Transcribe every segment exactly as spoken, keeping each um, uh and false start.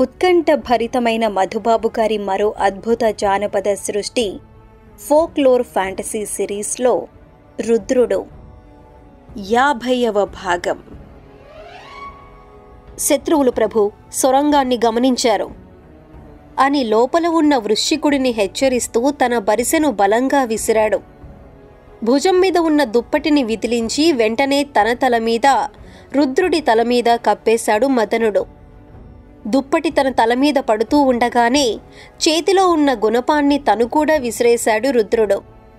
ఉత్కంఠ భరితమైన మధుబాబు గారి మరో అద్భుత జానపద సృష్టి ఫోక్లోర్ ఫ్యాంటసీ సిరీస్లో రుద్రుడు యాభైవ భాగం. శత్రువులు ప్రభు సొరంగాన్ని గమనించారు అని లోపల ఉన్న వృశ్చికుడిని హెచ్చరిస్తూ తన బరిసెను బలంగా విసిరాడు. భుజం మీద ఉన్న దుప్పటిని విదిలించి వెంటనే తన తల మీద రుద్రుడి తల మీద కప్పేశాడు మదనుడు. దుప్పటి తన తల మీద పడుతూ ఉండగానే చేతిలో ఉన్న గుణపాన్ని తను కూడా విసిరేశాడు రుద్రుడు.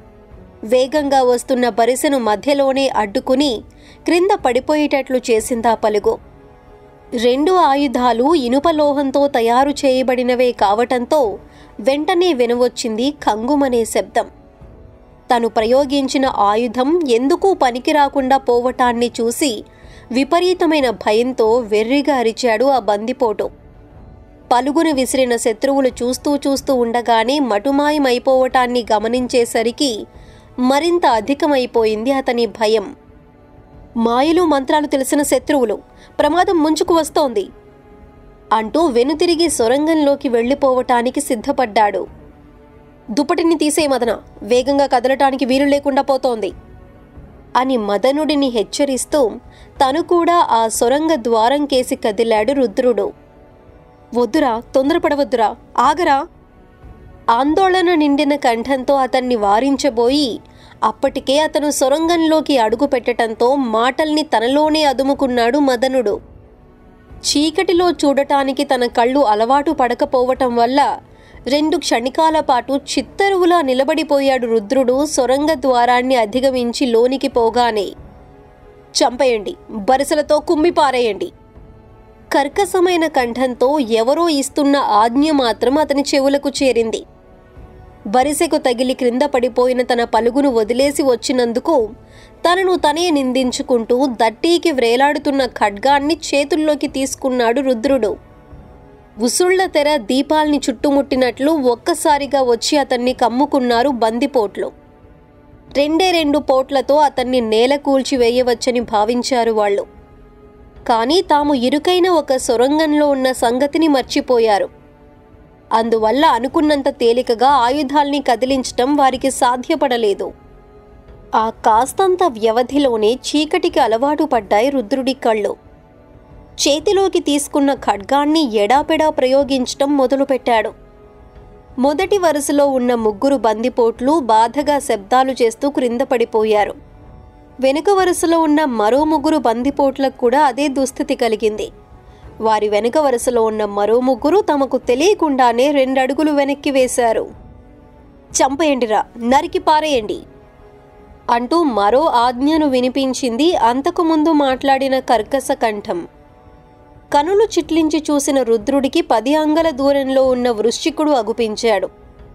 వేగంగా వస్తున్న బరిసెను మధ్యలోనే అడ్డుకుని క్రింద పడిపోయేటట్లు చేసిందా పలుగు. రెండు ఆయుధాలు ఇనుపలోహంతో తయారు చేయబడినవే కావటంతో వెంటనే వినవచ్చింది కంగుమనే శబ్దం. తను ప్రయోగించిన ఆయుధం ఎందుకు పనికి రాకుండా పోవటాన్ని చూసి విపరీతమైన భయంతో వెర్రిగా అరిచాడు ఆ బందిపోటు. పలుగును విసిరిన శత్రువులు చూస్తూ చూస్తూ ఉండగానే మటుమాయమైపోవటాన్ని గమనించేసరికి మరింత అధికమైపోయింది అతని భయం. మాయలు మంత్రాలు తెలిసిన శత్రువులు, ప్రమాదం ముంచుకు వస్తోంది అంటూ వెనుతిరిగి సొరంగంలోకి వెళ్లిపోవటానికి సిద్ధపడ్డాడు. దుప్పటిని తీసే మదన, వేగంగా కదలటానికి వీలు లేకుండా పోతోంది అని మదనుడిని హెచ్చరిస్తూ తను కూడా ఆ సొరంగ ద్వారం కేసి కదిలాడు రుద్రుడు. వద్దురా, తొందరపడవద్దురా, ఆగరా ఆందోళన నిండిన కంఠంతో అతన్ని వారించబోయి అప్పటికే అతను సొరంగంలోకి అడుగు పెట్టడంతో మాటల్ని తనలోనే అదుముకున్నాడు మదనుడు. చీకటిలో చూడటానికి తన కళ్ళు అలవాటు పడకపోవటం వల్ల రెండు క్షణికాల పాటు చిత్తరువులా నిలబడిపోయాడు రుద్రుడు. సొరంగ ద్వారాన్ని అధిగమించి లోనికి పోగానే చంపేయండి, బరిసెలతో కుమ్మిపారేయండి కర్కశమైన కంఠంతో ఎవరో ఇస్తున్న ఆజ్ఞ మాత్రం అతని చెవులకు చేరింది. బరిసెకు తగిలి క్రింద పడిపోయిన తన పలుగును వదిలేసి వచ్చినందుకు తనను తనే నిందించుకుంటూ దట్టీకి వ్రేలాడుతున్న ఖడ్గాన్ని చేతుల్లోకి తీసుకున్నాడు రుద్రుడు. ఉసుళ్ల తెర దీపాల్ని చుట్టుముట్టినట్లు ఒక్కసారిగా వచ్చి అతన్ని కమ్ముకున్నారు బందిపోట్లు. రెండే రెండు పోట్లతో అతన్ని నేల కూల్చివేయవచ్చని భావించారు వాళ్ళు. కానీ తాము ఇరుకైన ఒక సొరంగంలో ఉన్న సంగతిని మర్చిపోయారు. అందువల్ల అనుకున్నంత తేలికగా ఆయుధాల్ని కదిలించటం వారికి సాధ్యపడలేదు. ఆ కాస్తంత వ్యవధిలోనే చీకటికి అలవాటు పడ్డాయి రుద్రుడి కళ్ళు. చేతిలోకి తీసుకున్న ఖడ్గాన్ని ఎడాపెడా ప్రయోగించటం మొదలుపెట్టాడు. మొదటి వరుసలో ఉన్న ముగ్గురు బందిపోట్లు బాధగా శబ్దాలు చేస్తూ క్రింద పడిపోయారు. వెనుక వరుసలో ఉన్న మరో ముగ్గురు బందిపోట్లకు కూడా అదే దుస్థితి కలిగింది. వారి వెనుక వరుసలో ఉన్న మరో ముగ్గురు తమకు తెలియకుండానే రెండడుగులు వెనక్కి వేశారు. చంపేయండిరా, నరికి పారేయండి అంటూ మరో ఆజ్ఞను వినిపించింది అంతకుముందు మాట్లాడిన కర్కశ కంఠం. కనులు చిట్లించి చూసిన రుద్రుడికి పది అంగల దూరంలో ఉన్న వృశ్చికుడు అగుపించాడు.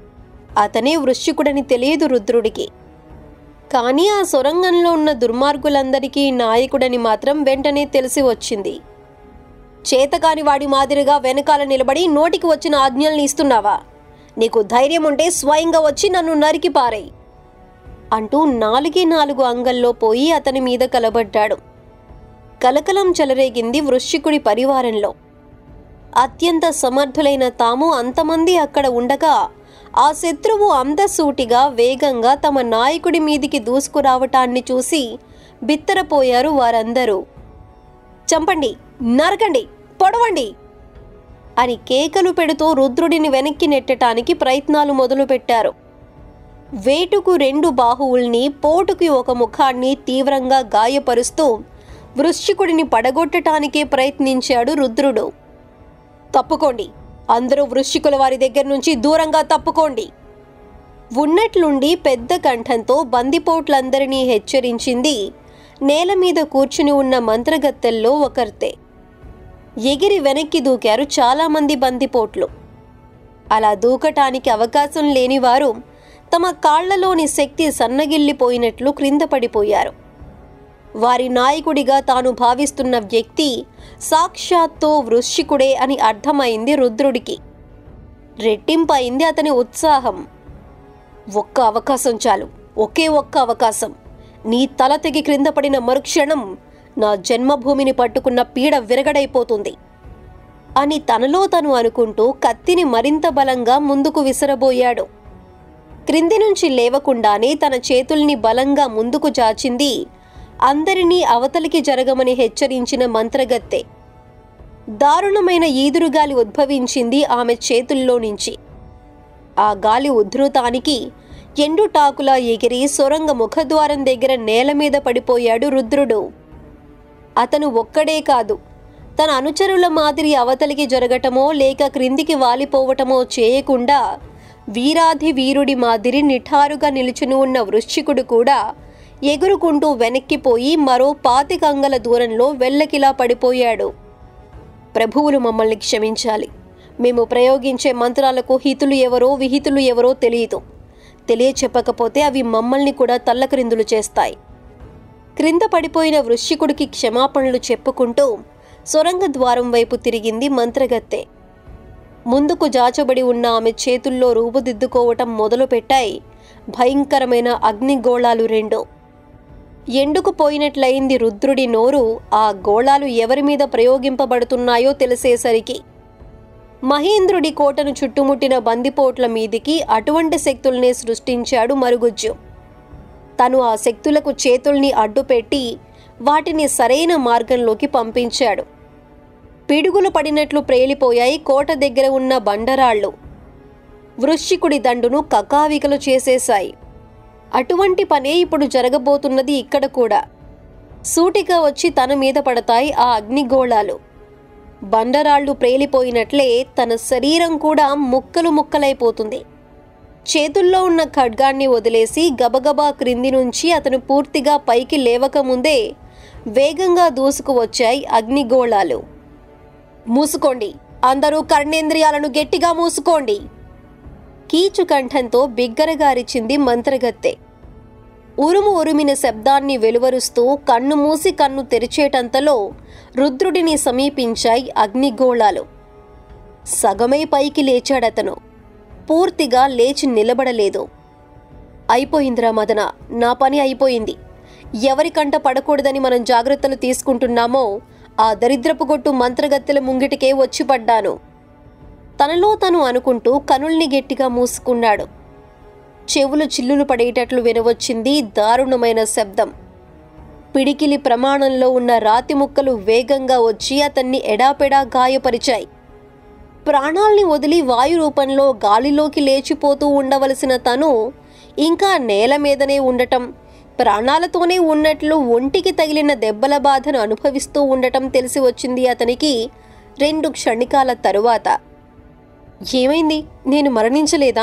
అతనే వృశ్చికుడని తెలియదు రుద్రుడికి. కానీ ఆ సొరంగంలో ఉన్న దుర్మార్గులందరికీ నాయకుడని మాత్రం వెంటనే తెలిసి వచ్చింది. చేతకాని వాడి మాదిరిగా వెనకాల నిలబడి నోటికి వచ్చిన ఆజ్ఞల్ని ఇస్తున్నావా? నీకు ధైర్యం ఉంటే స్వయంగా వచ్చి నన్ను నరికి పారేయ్ అంటూ నాలుగే నాలుగు అంగల్లో పోయి అతని మీద కలబడ్డాడు. కలకలం చెలరేగింది వృశ్చికుడి పరివారంలో. అత్యంత సమర్థులైన తాము అంతమంది అక్కడ ఉండగా ఆ శత్రువు అంతసూటిగా వేగంగా తమ నాయకుడి మీదికి దూసుకురావటాన్ని చూసి బిత్తరపోయారు వారందరూ. చంపండి, నరకండి, పొడవండి అని కేకలు పెడుతూ రుద్రుడిని వెనక్కి నెట్టడానికి ప్రయత్నాలు మొదలుపెట్టారు. వేటుకు రెండు బాహువుల్ని, పోటుకి ఒక ముఖాన్ని తీవ్రంగా గాయపరుస్తూ వృశ్చికుడిని పడగొట్టడానికే ప్రయత్నించాడు రుద్రుడు. తప్పుకోండి, అందరూ వృశ్చికుల వారి దగ్గర నుంచి దూరంగా తప్పుకోండి ఉన్నట్లుండి పెద్ద కంఠంతో బందిపోట్లందరినీ హెచ్చరించింది నేల మీద కూర్చుని ఉన్న మంత్రగత్తెల్లో ఒకర్తే. ఎగిరి వెనక్కి దూకారు చాలామంది బందిపోట్లు. అలా దూకటానికి అవకాశం లేనివారు తమ కాళ్లలోని శక్తి సన్నగిల్లిపోయినట్లు క్రింద పడిపోయారు. వారి నాయకుడిగా తాను భావిస్తున్న వ్యక్తి సాక్షాత్తు వృశ్చికుడే అని అర్థమైంది రుద్రుడికి. రెట్టింపైంది అతని ఉత్సాహం. ఒక్క అవకాశం చాలు, ఒకే ఒక్క అవకాశం. నీ తల తెగి క్రింద పడిన మరుక్షణం నా జన్మభూమిని పట్టుకున్న పీడ విరగడైపోతుంది అని తనలో తను అనుకుంటూ కత్తిని మరింత బలంగా ముందుకు విసరబోయాడు. క్రింది నుంచి లేవకుండానే తన చేతుల్ని బలంగా ముందుకు చాచింది అందరినీ అవతలికి జరగమని హెచ్చరించిన మంత్రగత్తె. దారుణమైన ఈదురుగాలి ఉద్భవించింది ఆమె చేతుల్లో నుంచి. ఆ గాలి ఉధృతానికి ఎండుటాకులా ఎగిరి సొరంగ ముఖద్వారం దగ్గర నేల మీద పడిపోయాడు రుద్రుడు. అతను ఒక్కడే కాదు, తన అనుచరుల మాదిరి అవతలికి జరగటమో లేక క్రిందికి వాలిపోవటమో చేయకుండా వీరాధి వీరుడి మాదిరి నిఠారుగా నిలుచుని ఉన్న వృశ్చికుడు కూడా ఎగురుకుంటూ వెనక్కిపోయి మరో పాతికంగల దూరంలో వెల్లకిలా పడిపోయాడు. ప్రభువులు మమ్మల్ని క్షమించాలి. మేము ప్రయోగించే మంత్రాలకు హితులు ఎవరో విహితులు ఎవరో తెలియదు. తెలియచెప్పకపోతే అవి మమ్మల్ని కూడా తల్లక్రిందులు చేస్తాయి. క్రింద పడిపోయిన వృశ్చికుడికి క్షమాపణలు చెప్పుకుంటూ సొరంగ ద్వారం వైపు తిరిగింది మంత్రగత్తె. ముందుకు జాచబడి ఉన్న ఆమె చేతుల్లో రూపుదిద్దుకోవటం మొదలుపెట్టాయి భయంకరమైన అగ్నిగోళాలు రెండు. ఎండుకుపోయినట్లయింది రుద్రుడి నోరు ఆ గోళాలు ఎవరి మీద ప్రయోగింపబడుతున్నాయో తెలిసేసరికి. మహేంద్రుడి కోటను చుట్టుముట్టిన బందిపోట్ల మీదికి అటువంటి శక్తుల్నే సృష్టించాడు మరుగుజ్జు. తను ఆ శక్తులకు చేతుల్ని అడ్డుపెట్టి వాటిని సరైన మార్గంలోకి పంపించాడు. పిడుగులు పడినట్లు ప్రేలిపోయాయి కోట దగ్గర ఉన్న బండరాళ్లు. వృశ్చికుడి దండును కకావికలు చేసేశాయి. అటువంటి పనే ఇప్పుడు జరగబోతున్నది ఇక్కడ కూడా. సూటిగా వచ్చి తన మీద పడతాయి ఆ అగ్నిగోళాలు. బండరాళ్లు ప్రేలిపోయినట్లే తన శరీరం కూడా ముక్కలు ముక్కలైపోతుంది. చేతుల్లో ఉన్న ఖడ్గాన్ని వదిలేసి గబగబా క్రింది నుంచి అతను పూర్తిగా పైకి లేవకముందే వేగంగా దూసుకు వచ్చాయి అగ్నిగోళాలు. మూసుకోండి, అందరూ కర్ణేంద్రియాలను గట్టిగా మూసుకోండి, కీచుకంఠంతో బిగ్గరగారిచింది మంత్రగత్తె. ఉరుము ఉరుమిన శబ్దాన్ని వెలువరుస్తూ కన్ను మూసి కన్ను తెరిచేటంతలో రుద్రుడిని సమీపించాయి అగ్నిగోళాలు. సగమై పైకి లేచాడతను. పూర్తిగా లేచి నిలబడలేదు. అయిపోయిందిరా మదన, నా పని అయిపోయింది. ఎవరికంట పడకూడదని మనం జాగ్రత్తలు తీసుకుంటున్నామో ఆ దరిద్రపు గొట్టు మంత్రగత్తెల ముంగిటికే వచ్చి పడ్డాను. తనలో తను అనుకుంటూ కనుల్ని గట్టిగా మూసుకున్నాడు. చెవులు చిల్లులు పడేటట్లు వినవచ్చింది దారుణమైన శబ్దం. పిడికిలి ప్రమాణంలో ఉన్న రాతి ముక్కలు వేగంగా వచ్చి అతన్ని ఎడాపెడా గాయపరిచాయి. ప్రాణాల్ని వదిలి వాయు రూపంలో గాలిలోకి లేచిపోతూ ఉండవలసిన తను ఇంకా నేల మీదనే ఉండటం, ప్రాణాలతోనే ఉన్నట్లు ఒంటికి తగిలిన దెబ్బల బాధను అనుభవిస్తూ ఉండటం తెలిసి వచ్చింది అతనికి రెండు క్షణికాల తరువాత. ఏమైంది, నేను మరణించలేదా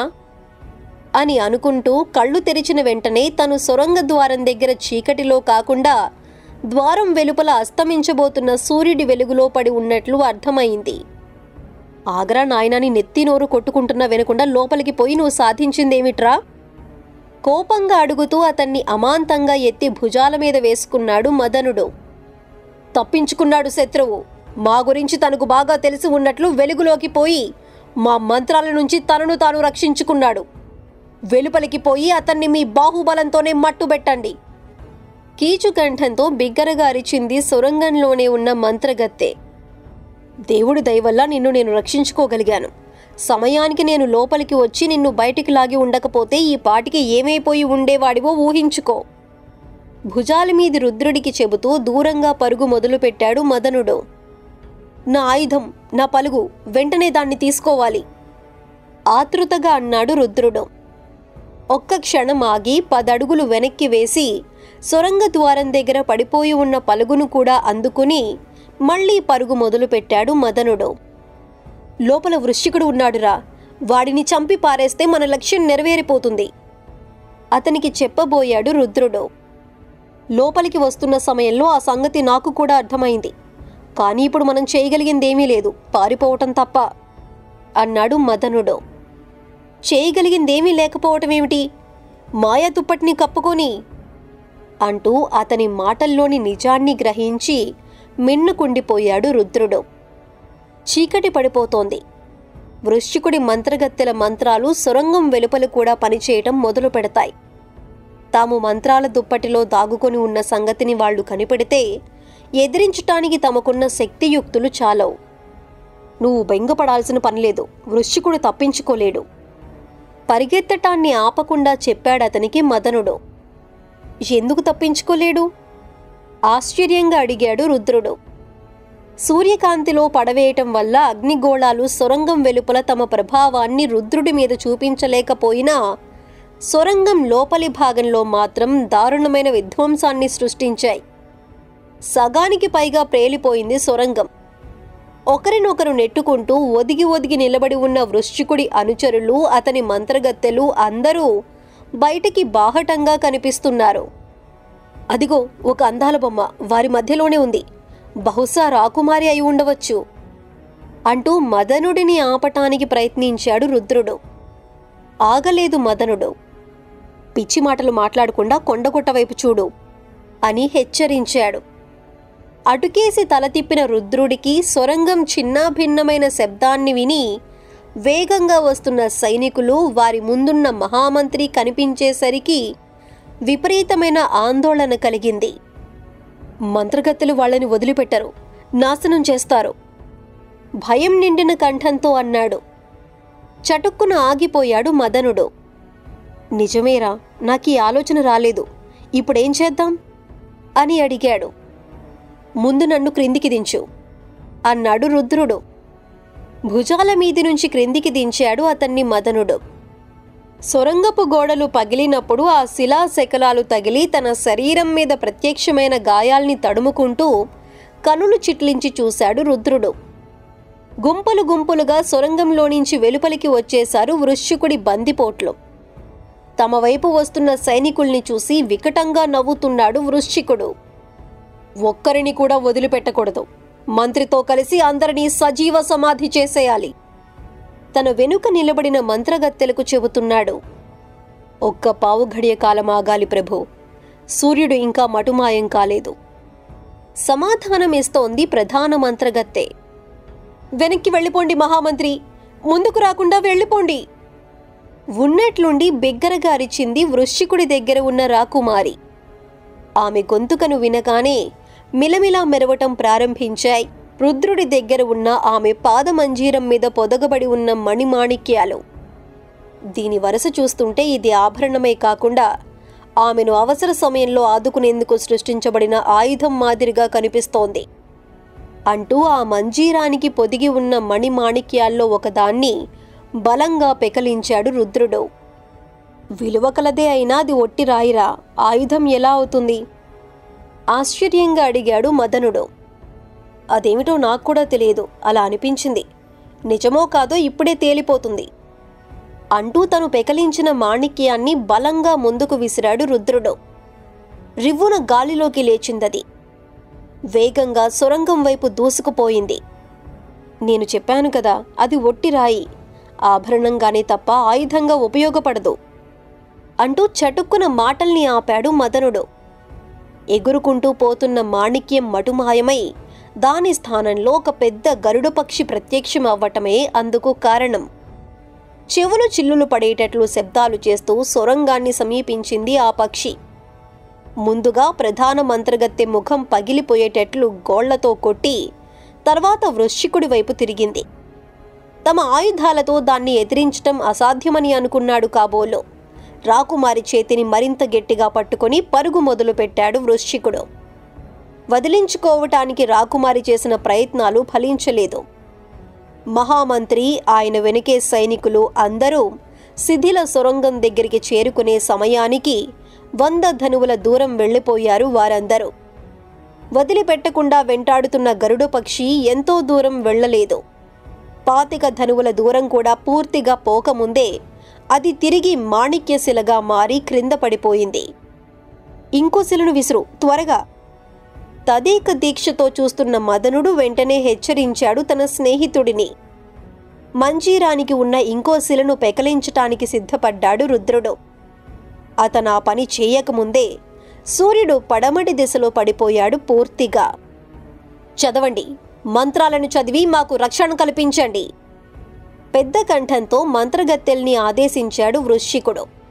అని అనుకుంటూ కళ్ళు తెరిచిన వెంటనే తను సొరంగ ద్వారం దగ్గర చీకటిలో కాకుండా ద్వారం వెలుపల అస్తమించబోతున్న సూర్యుడి వెలుగులో పడి ఉన్నట్లు అర్థమైంది. ఆగ్రా నాయనాని నెత్తి నోరు కొట్టుకుంటున్న వినకుండా లోపలికి పోయి నువ్వు సాధించిందేమిట్రా? కోపంగా అడుగుతూ అతన్ని అమాంతంగా ఎత్తి భుజాల మీద వేసుకున్నాడు మదనుడు. తప్పించుకున్నాడు శత్రువు. మా గురించి తనకు బాగా తెలిసి ఉన్నట్లు వెలుగులోకి పోయి మా మంత్రాల నుంచి తనను తాను రక్షించుకున్నాడు. వెలుపలికి పోయి అతన్ని మీ బాహుబలంతోనే మట్టుబెట్టండి, కీచుకంఠంతో బిగ్గరగా అరిచింది సొరంగంలోనే ఉన్న మంత్రగత్తె. దేవుడి దయవల్ల నిన్ను నేను రక్షించుకోగలిగాను. సమయానికి నేను లోపలికి వచ్చి నిన్ను బయటికి లాగి ఉండకపోతే ఈ పాటికి ఏమైపోయి ఉండేవాడివో ఊహించుకో, భుజాల మీది రుద్రుడికి చెబుతూ దూరంగా పరుగు మొదలుపెట్టాడు మదనుడు. నా ఆయుధం, నా పలుగు, వెంటనే దాన్ని తీసుకోవాలి, ఆతృతగా అన్నాడు రుద్రుడు. ఒక్క క్షణం ఆగి పదడుగులు వెనక్కి వేసి సొరంగ ద్వారం దగ్గర పడిపోయి ఉన్న పలుగును కూడా అందుకుని మళ్లీ పరుగు మొదలుపెట్టాడు మదనుడు. లోపల వృశ్చికుడు ఉన్నాడురా, వాడిని చంపి పారేస్తే మన లక్ష్యం నెరవేరిపోతుంది, అతనికి చెప్పబోయాడు రుద్రుడు. లోపలికి వస్తున్న సమయంలో ఆ సంగతి నాకు కూడా అర్థమైంది. కానీ ఇప్పుడు మనం చేయగలిగిందేమీ లేదు, పారిపోవటం తప్ప, అన్నాడు మదనుడు. చేయగలిగిందేమీ లేకపోవటమేమిటి? మాయా దుప్పటిని కప్పుకొని అంటూ అతని మాటల్లోని నిజాన్ని గ్రహించి మిన్నుకుండిపోయాడు రుద్రుడు. చీకటి పడిపోతోంది. వృశ్చికుడి మంత్రగత్తెల మంత్రాలు సొరంగం వెలుపలు కూడా పనిచేయటం మొదలు పెడతాయి. తాము మంత్రాల దుప్పటిలో దాగుకొని ఉన్న సంగతిని వాళ్లు కనిపెడితే ఎదిరించటానికి తమకున్న శక్తియుక్తులు చాలవు. నువ్వు బెంగపడాల్సిన పనిలేదు, వృశ్చికుడు తప్పించుకోలేడు. పరిగెత్తటాన్ని ఆపకుండా చెప్పాడతనికి మదనుడు. ఎందుకు తప్పించుకోలేడు? ఆశ్చర్యంగా అడిగాడు రుద్రుడు. సూర్యకాంతిలో పడవేయటం వల్ల అగ్నిగోళాలు సొరంగం వెలుపల తమ ప్రభావాన్ని రుద్రుడి మీద చూపించలేకపోయినా సొరంగం లోపలి భాగంలో మాత్రం దారుణమైన విధ్వంసాన్ని సృష్టించాయి. సగానికి పైగా ప్రేలిపోయింది సొరంగం. ఒకరినొకరు నెట్టుకుంటూ ఒదిగి ఒదిగి నిలబడి ఉన్న వృశ్చికుడి అనుచరులు, అతని మంత్రగత్తెలు అందరూ బయటికి బాహటంగా కనిపిస్తున్నారు. అదిగో ఒక అందాల బొమ్మ వారి మధ్యలోనే ఉంది, బహుశా రాకుమారి అయి ఉండవచ్చు అంటూ మదనుడిని ఆపటానికి ప్రయత్నించాడు రుద్రుడు. ఆగలేదు మదనుడు. పిచ్చి మాటలు మాట్లాడకుండా కొండగుట్ట వైపు చూడు అని హెచ్చరించాడు. అటుకేసి తల తిప్పిన రుద్రుడికి సొరంగం చిన్నాభిన్నమైన శబ్దాన్ని విని వేగంగా వస్తున్న సైనికులు, వారి ముందున్న మహామంత్రి కనిపించేసరికి విపరీతమైన ఆందోళన కలిగింది. మంత్రగత్తెలు వాళ్ళని వదిలిపెట్టరు, నాశనం చేస్తారు భయం నిండిన కంఠంతో అన్నాడు. చటుక్కున ఆగిపోయాడు మదనుడు. నిజమేరా, నాకు ఈ ఆలోచన రాలేదు, ఇప్పుడేం చేద్దాం అని అడిగాడు. ముందు నన్ను క్రిందికి దించు అన్నాడు రుద్రుడు. భుజాల మీది నుంచి క్రిందికి దించాడు అతన్ని మదనుడు. సొరంగపు గోడలు పగిలినప్పుడు ఆ శిలా శకలాలు తగిలి తన శరీరం మీద ప్రత్యక్షమైన గాయాల్ని తడుముకుంటూ కనులు చిట్లించి చూశాడు రుద్రుడు. గుంపులు గుంపులుగా సొరంగంలో నుంచి వెలుపలికి వచ్చేశారు వృశ్చికుడి బందిపోట్లు. తమ వైపు వస్తున్న సైనికుల్ని చూసి వికటంగా నవ్వుతున్నాడు వృశ్చికుడు. ఒక్కరిని కూడా వదిలిపెట్టకూడదు, మంత్రితో కలిసి అందరినీ సజీవ సమాధి చేసేయాలి తన వెనుక నిలబడిన మంత్రగత్తెలకు చెబుతున్నాడు. ఒక్క పావు ఘడియ కాలం ఆగాలి ప్రభు, సూర్యుడు ఇంకా మటుమాయం కాలేదు సమాధానం ఇస్తోంది ప్రధాన మంత్రగత్తె. వెనక్కి వెళ్ళిపోండి మహామంత్రి, ముందుకు రాకుండా వెళ్ళిపోండి ఉన్నట్లుండి బిగ్గరగా అరిచింది వృశ్చికుడి దగ్గర ఉన్న రాకుమారి. ఆమె గొంతుకను వినగానే మిలమిలా మెరవటం ప్రారంభించాయి రుద్రుడి దగ్గర ఉన్న ఆమె పాదమంజీరం మీద పొదగబడి ఉన్న మణిమాణిక్యాలు. దీని వరస చూస్తుంటే ఇది ఆభరణమే కాకుండా ఆమెను అవసర సమయంలో ఆదుకునేందుకు సృష్టించబడిన ఆయుధం మాదిరిగా కనిపిస్తోంది అంటూ ఆ మంజీరానికి పొదిగి ఉన్న మణిమాణిక్యాల్లో ఒకదాన్ని బలంగా పెకలించాడు రుద్రుడు. విలువ కలదే అయినా అది ఒట్టి రాయిరా, ఆయుధం ఎలా అవుతుంది ఆశ్చర్యంగా అడిగాడు మదనుడు. అదేమిటో నాకు కూడా తెలియదు, అలా అనిపించింది, నిజమో కాదో ఇప్పుడే తేలిపోతుంది అంటూ తను పెకలించిన మాణిక్యాన్ని బలంగా ముందుకు విసిరాడు రుద్రుడు. రివ్వున గాలిలోకి లేచిందది. వేగంగా సొరంగం వైపు దూసుకుపోయింది. నేను చెప్పాను కదా, అది ఒట్టి రాయి, ఆభరణంగానే తప్ప ఆయుధంగా ఉపయోగపడదు అంటూ చటుక్కున మాటల్ని ఆపాడు మదనుడు. ఎగురుకుంటూ పోతున్న మాణిక్యం మటుమాయమై దాని స్థానంలో ఒక పెద్ద గరుడ పక్షి ప్రత్యక్షం అవ్వటమే అందుకు కారణం. చెవులు చిల్లులు పడేటట్లు శబ్దాలు చేస్తూ సొరంగాన్ని సమీపించింది ఆ పక్షి. ముందుగా ప్రధాన మంత్రగత్తె ముఖం పగిలిపోయేటట్లు గోళ్లతో కొట్టి తర్వాత వృశ్చికుడి వైపు తిరిగింది. తమ ఆయుధాలతో దాన్ని ఎదిరించటం అసాధ్యమని అనుకున్నాడు కాబోలు. రాకుమారి చేతిని మరింత గట్టిగా పట్టుకుని పరుగు మొదలుపెట్టాడు వృశ్చికుడు. వదిలించుకోవటానికి రాకుమారి చేసిన ప్రయత్నాలు ఫలించలేదు. మహామంత్రి, ఆయన వెనుకే సైనికులు అందరూ శిథిల సొరంగం దగ్గరికి చేరుకునే సమయానికి వంద ధనువుల దూరం వెళ్లిపోయారు వారందరూ. వదిలిపెట్టకుండా వెంటాడుతున్న గరుడ పక్షి ఎంతో దూరం వెళ్లలేదు. పాతిక ధనువుల దూరం కూడా పూర్తిగా పోకముందే అది తిరిగి మాణిక్యశిలగా మారి క్రింద పడిపోయింది. ఇంకో శిలను విసురు, త్వరగా తదేక దీక్షతో చూస్తున్న మదనుడు వెంటనే హెచ్చరించాడు తన స్నేహితుడిని. మంజీరానికి ఉన్న ఇంకో శిలను పెకలించటానికి సిద్ధపడ్డాడు రుద్రుడు. అతను ఆ పని చేయకముందే సూర్యుడు పడమటి దిశలో పడిపోయాడు పూర్తిగా. చదవండి, మంత్రాలను చదివి మాకు రక్షణ కల్పించండి పెద్ద కంఠంతో మంత్రగత్తెల్ని ఆదేశించాడు వృశ్చికుడు.